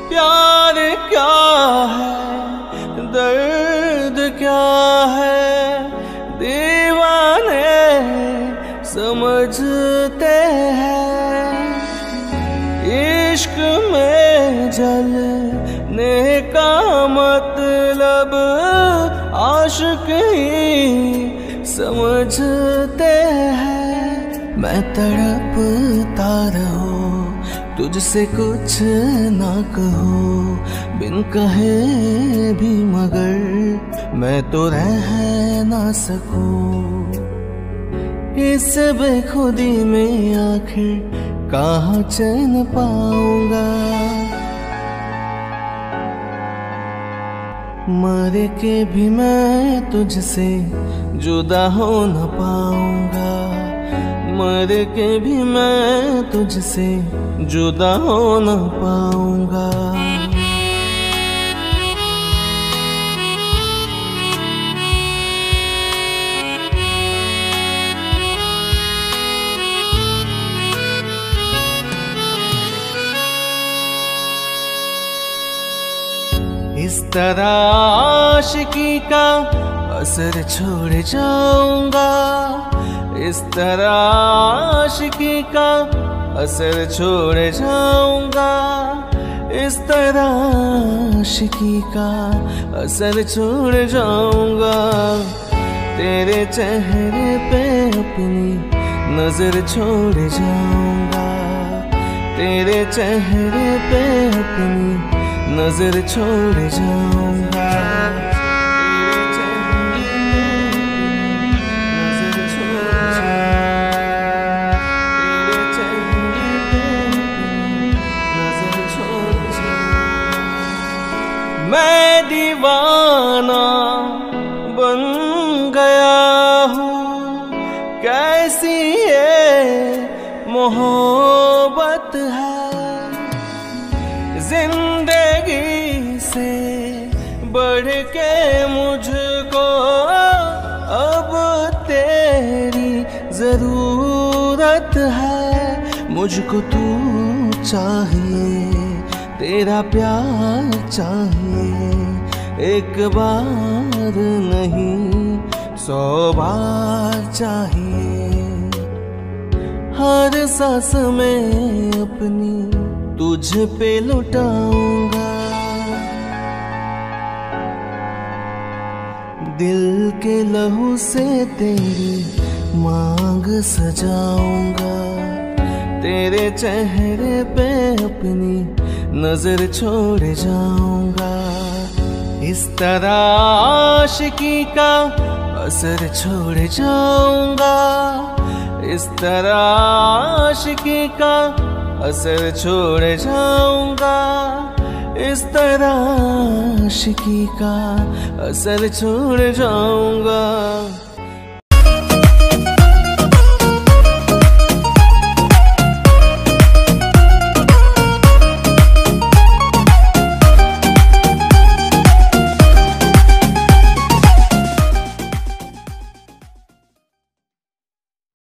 प्यार क्या है, दर्द क्या है, दीवाने समझते हैं। इश्क में जलने का मतलब आशिक ही समझते हैं। मैं तड़पता रहूं, तुझसे कुछ ना कहूं, बिन कहे भी मगर मैं तो रह ना सकूं। इस बेखुदी में आखिर कहाँ चैन पाऊंगा, मर के भी मैं तुझसे जुदा हो न पाऊंगा, मर के भी मैं तुझसे जुदा हो न पाऊंगा। इस तरह आशिकी का असर छोड़ जाऊंगा, इस तरह आशिकी का असर छोड़ जाऊंगा, इस तरह आशिकी का असर छोड़ जाऊंगा। तेरे चेहरे पे अपनी नजर छोड़ जाऊंगा, तेरे चेहरे पे अपनी नजर छोड़ जाऊंगा। मैं दीवाना बन गया हूँ, कैसी ये मोहब्बत है। जिंदगी से बढ़ के मुझको अब तेरी जरूरत है। मुझको तू चाहिए, तेरा प्यार चाहिए, एक बार नहीं 100 बार चाहिए। हर सांस में अपनी तुझ पे लुटाऊंगा, दिल के लहू से तेरी मांग सजाऊंगा। तेरे चेहरे पे अपनी नजर छोड़ जाऊंगा। इस तरह आशिकी का असर छोड़ जाऊंगा, इस तरह आशिकी का असर छोड़ जाऊंगा, इस तरह आशिकी का असर छोड़ जाऊंगा।